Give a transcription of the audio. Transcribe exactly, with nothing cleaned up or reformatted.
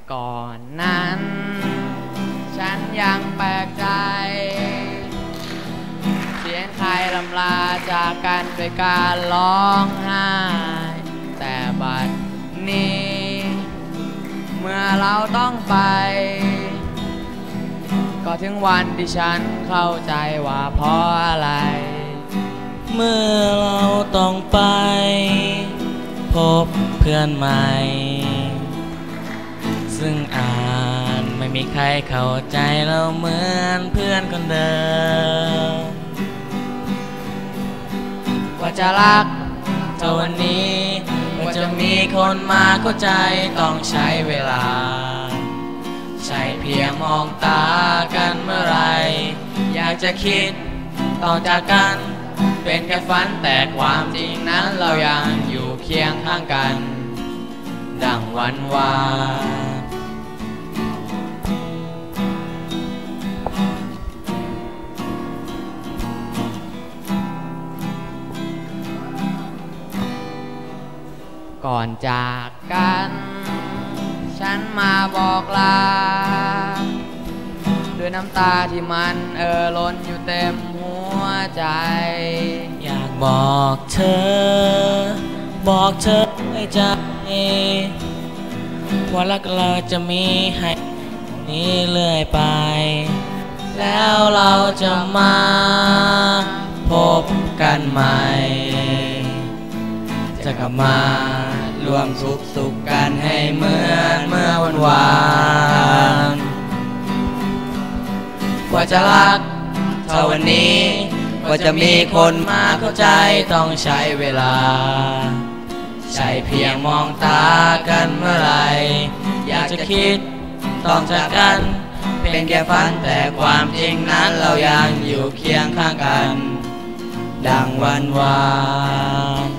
ก่อนนั้นฉันยังแปลกใจเสียงใครลำลาจากกันด้วยการร้องไห้แต่บัดนี้เมื่อเราต้องไปก็ถึงวันที่ฉันเข้าใจว่าเพราะอะไรเมื่อเราต้องไปพบเพื่อนใหม่ซึ่งอ่านไม่มีใครเข้าใจเราเหมือนเพื่อนคนเดิมว่าจะรักเท่าวันนี้ว่าจะมีคนมาเข้าใจต้องใช้เวลาใช่เพียงมองตากันเมื่อไรอยากจะคิดต่อจากกันเป็นแค่ฝันแต่ความจริงนั้นเรายังอยู่เคียงข้างกันดังวันวานก่อนจากกันฉันมาบอกลาด้วยน้ำตาที่มันเอ่อล้นอยู่เต็มหัวใจอยากบอกเธอบอกเธอให้ใจว่ารักเราจะมีให้นี้เรื่อยไปแล้วเราจะมาพบกันใหม่จะกลับมารวมสุขสุขกันให้เหมือนเมื่อวันวานกว่าจะรักเท่าวันนี้กว่าจะมีคนมาเข้าใจต้องใช้เวลาใช่เพียงมองตากันเมื่อไรอยากจะคิดต้องจากกันเป็นแค่ฝันแต่ความจริงนั้นเรายังอยู่เคียงข้างกันดังวันวาน